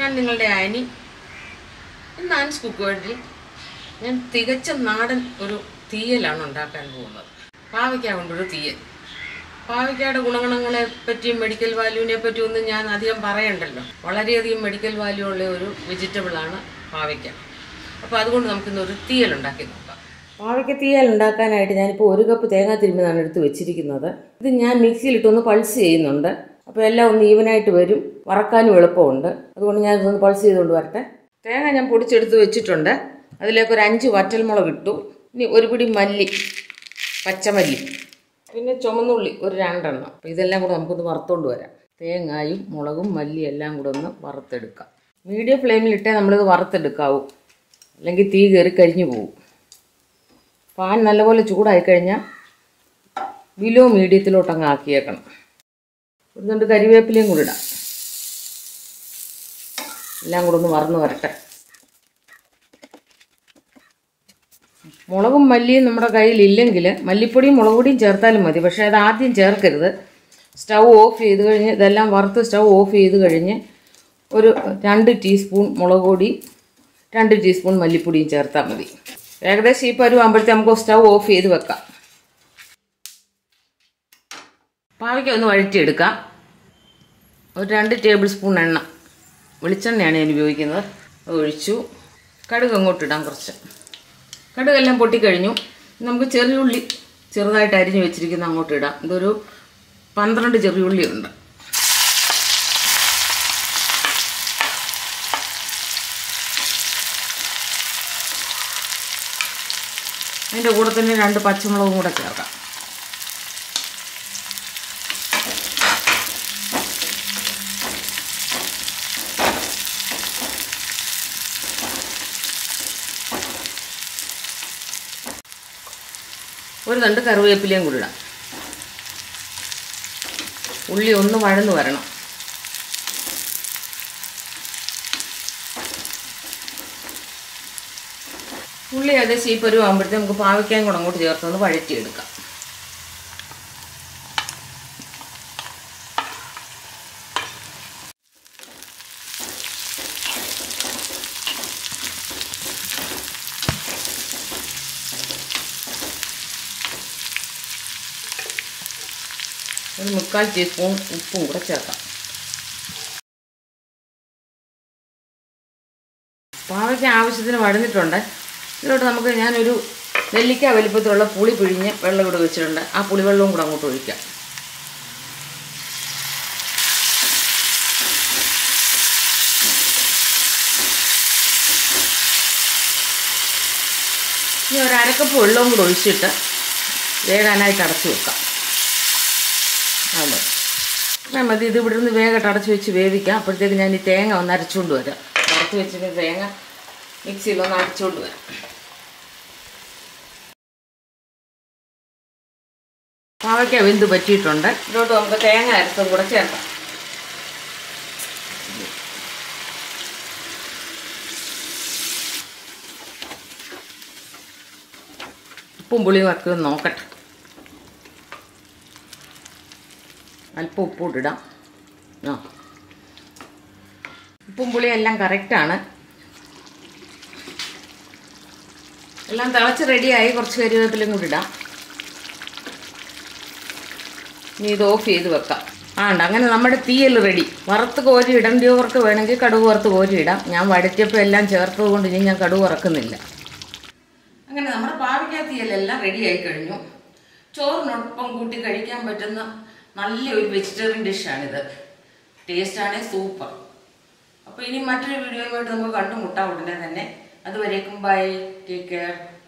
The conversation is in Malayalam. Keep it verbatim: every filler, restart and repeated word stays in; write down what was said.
ഞാൻ നിങ്ങളുടെ ആനി. ഇന്ന് ആൻസ് കുക്ക് വേൾഡിൽ ഞാൻ തികച്ച നാടൻ ഒരു തീയലാണ് ഉണ്ടാക്കാൻ പോകുന്നത്. പാവയ്ക്ക കൊണ്ടൊരു തീയൽ. പാവയ്ക്കയുടെ ഗുണഗണങ്ങളെ പറ്റിയും മെഡിക്കൽ വാല്യൂവിനെ പറ്റിയും ഒന്നും ഞാൻ അധികം പറയണ്ടല്ലോ. വളരെയധികം മെഡിക്കൽ വാല്യൂ ഉള്ള ഒരു വെജിറ്റബിളാണ് പാവയ്ക്ക. അപ്പോൾ അതുകൊണ്ട് നമുക്കിന്നൊരു തീയൽ ഉണ്ടാക്കി നോക്കാം. പാവയ്ക്ക തീയൽ ഉണ്ടാക്കാനായിട്ട് ഞാനിപ്പോൾ ഒരു കപ്പ് തേങ്ങ തിരുമ്മിതാണ് എടുത്ത് വെച്ചിരിക്കുന്നത്. ഇത് ഞാൻ മിക്സിയിലിട്ടൊന്ന് പൾസ് ചെയ്യുന്നുണ്ട്. അപ്പോൾ എല്ലാം ഒന്ന് ഈവനായിട്ട് വരും, വറക്കാനും എളുപ്പമുണ്ട്. അതുകൊണ്ട് ഞാൻ ഇതൊന്ന് പൾസ് ചെയ്തുകൊണ്ട് വരട്ടെ. തേങ്ങ ഞാൻ പൊടിച്ചെടുത്ത് വെച്ചിട്ടുണ്ട്. അതിലേക്ക് ഒരു അഞ്ച് വറ്റൽമുളക് ഇട്ടു. ഇനി ഒരു പിടി മല്ലി, പച്ചമല്ലി, പിന്നെ ചുമന്നുള്ളി ഒരു രണ്ടെണ്ണം. അപ്പോൾ ഇതെല്ലാം കൂടെ നമുക്കൊന്ന് വറുത്തുകൊണ്ട് വരാം. തേങ്ങയും മുളകും മല്ലി എല്ലാം കൂടെ ഒന്ന് വറുത്തെടുക്കാം. മീഡിയം ഫ്ലെയിമിലിട്ടേ നമ്മളിത് വറുത്തെടുക്കാവൂ, അല്ലെങ്കിൽ തീ കയറി കരിഞ്ഞു പോകും. പാൻ നല്ലപോലെ ചൂടായി കഴിഞ്ഞാൽ ബിലോ മീഡിയത്തിലോട്ടങ്ങ് ആക്കിയേക്കണം. ഒരു രണ്ട് കരിവേപ്പിലയും കൂടി ഇടാം. എല്ലാം കൂടെ ഒന്ന് വറന്ന് വരട്ടെ. മുളകും മല്ലിയും നമ്മുടെ കയ്യിലില്ലെങ്കിൽ മല്ലിപ്പൊടിയും മുളക് പൊടിയും ചേർത്താലും മതി. പക്ഷേ അത് ആദ്യം ചേർക്കരുത്. സ്റ്റൗ ഓഫ് ചെയ്ത് കഴിഞ്ഞ് ഇതെല്ലാം വറുത്ത് സ്റ്റൗ ഓഫ് ചെയ്ത് കഴിഞ്ഞ് ഒരു രണ്ട് ടീസ്പൂൺ മുളക് പൊടി, രണ്ട് ടീസ്പൂൺ മല്ലിപ്പൊടിയും ചേർത്താൽ മതി. ഏകദേശം ഈ പരുവാകുമ്പോഴത്തെ നമുക്ക് സ്റ്റൗ ഓഫ് ചെയ്ത് വെക്കാം. പാവയ്ക്ക ഒന്ന് വഴറ്റിയെടുക്കാം. ഒരു രണ്ട് ടേബിൾ സ്പൂൺ എണ്ണ, വെളിച്ചെണ്ണയാണ് ഞാൻ ഉപയോഗിക്കുന്നത്, അത് ഒഴിച്ചു. കടുക് അങ്ങോട്ടിടാം കുറച്ച്. കടുകെല്ലാം പൊട്ടിക്കഴിഞ്ഞു. നമുക്ക് ചെറിയുള്ളി ചെറുതായിട്ട് അരിഞ്ഞ് വെച്ചിരിക്കുന്ന അങ്ങോട്ട് ഇടാം. ഇതൊരു പന്ത്രണ്ട് ചെറിയുള്ളി ഉണ്ട്. അതിൻ്റെ കൂടെ തന്നെ രണ്ട് പച്ചമുളകും കൂടെ ചേർക്കാം. ഒരു രണ്ട് കറിവേപ്പിലയും കൂടി ഇടാം. ഉള്ളി ഒന്ന് വഴന്ന് വരണം. ഉള്ളി ഏകദേശം ഈ പരുവാകുമ്പോഴത്തേക്ക് നമുക്ക് പാവയ്ക്കായും കൂടെ അങ്ങോട്ട് ചേർത്തൊന്ന് വഴറ്റിയെടുക്കാം. ഒരു മുക്കാൽ ടീസ്പൂൺ ഉപ്പും കൂടെ ചേർക്കാം. പാവയ്ക്ക ആവശ്യത്തിന് വഴന്നിട്ടുണ്ട്. ഇതിലോട്ട് നമുക്ക് ഞാനൊരു നെല്ലിക്ക വലിപ്പത്തിലുള്ള പുളി പിഴിഞ്ഞ് വെള്ളം കൂടെ വെച്ചിട്ടുണ്ട്. ആ പുളിവെള്ളവും കൂടെ അങ്ങോട്ട് ഒഴിക്കാം. ഇനി ഒരു അരക്കപ്പ് വെള്ളവും കൂടെ ഒഴിച്ചിട്ട് വേകാനായിട്ട് അടച്ചു വെക്കാം. അതെ മതി. ഇത് ഇവിടെ നിന്ന് വേഗം അടച്ച് വെച്ച് വേവിക്കാം. അപ്പോഴത്തേക്ക് ഞാൻ ഈ തേങ്ങ ഒന്ന് അരച്ചുകൊണ്ട് വരാം. വറുത്ത് വെച്ചിട്ട് തേങ്ങ മിക്സിയിലൊന്ന് അരച്ചുകൊണ്ട് വരാം. പാവയ്ക്ക വെന്ത് പറ്റിയിട്ടുണ്ട്. ഇതിലോട്ട് നമുക്ക് തേങ്ങ അരച്ചും കൂടെ ചേർക്കാം. ഉപ്പും പുളിയും ഒക്കെ ഒന്ന് നോക്കട്ടെ. അല്പം ഉപ്പൂട്ടിടാം. ആ ഉപ്പും പുളിയും എല്ലാം കറക്റ്റാണ്. എല്ലാം തിളച്ച് റെഡിയായി. കുറച്ച് കരിവേപ്പിലയും കൂടി ഇടാം. ഇനി ഇത് ഓഫ് ചെയ്ത് വെക്കാം. ആണ്ട് അങ്ങനെ നമ്മുടെ തീയൽ റെഡി. വറുത്ത് കോരി ഇടേണ്ടിയവർക്ക് വേണമെങ്കിൽ കടുക് വറുത്ത് കോരി ഇടാം. ഞാൻ വഴറ്റിയപ്പോൾ എല്ലാം ചേർത്തത് കൊണ്ട് ഇനി ഞാൻ കടുക് വറക്കുന്നില്ല. അങ്ങനെ നമ്മുടെ പാവയ്ക്ക തീയലെല്ലാം റെഡിയായി കഴിഞ്ഞു. ചോറിനൊപ്പം കൂട്ടി കഴിക്കാൻ പറ്റുന്ന നല്ലൊരു വെജിറ്റേറിയൻ ഡിഷാണിത്. ടേസ്റ്റാണേ സൂപ്പർ. അപ്പോൾ ഇനി മറ്റൊരു വീഡിയോയുമായിട്ട് നമുക്ക് കണ്ടുമുട്ടാം ഉടനെ തന്നെ. അതുവരേക്കും ബൈ, ടേക്ക് കെയർ.